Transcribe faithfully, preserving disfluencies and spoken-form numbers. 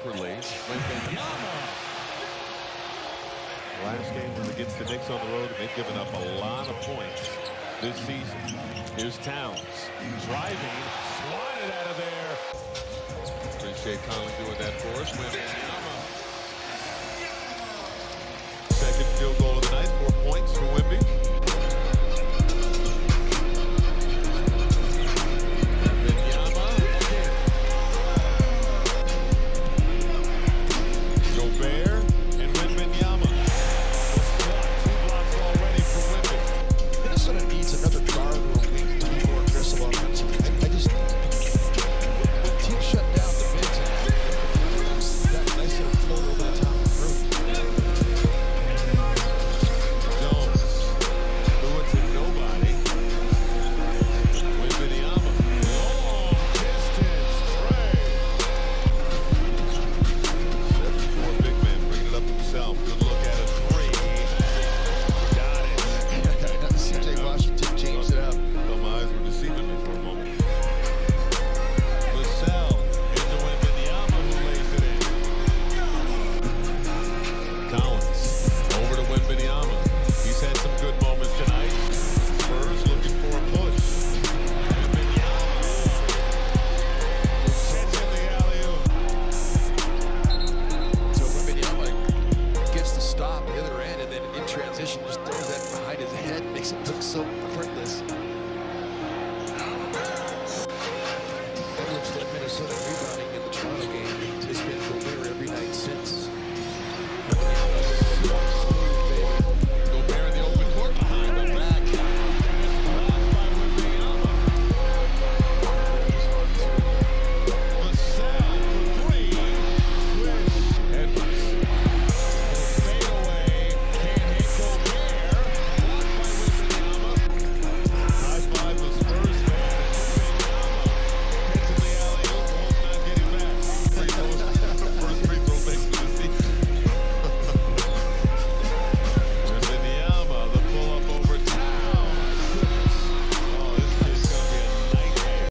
desperately. Last game was against the Knicks on the road, and they've given up a lot of points this season. Here's Towns driving, sliding out of there. Appreciate Conley doing that for us. Wembanyama. Second field goal of the night, four points for Wemby. Just throws that behind his head, makes him look so effortless. That looks like Minnesota.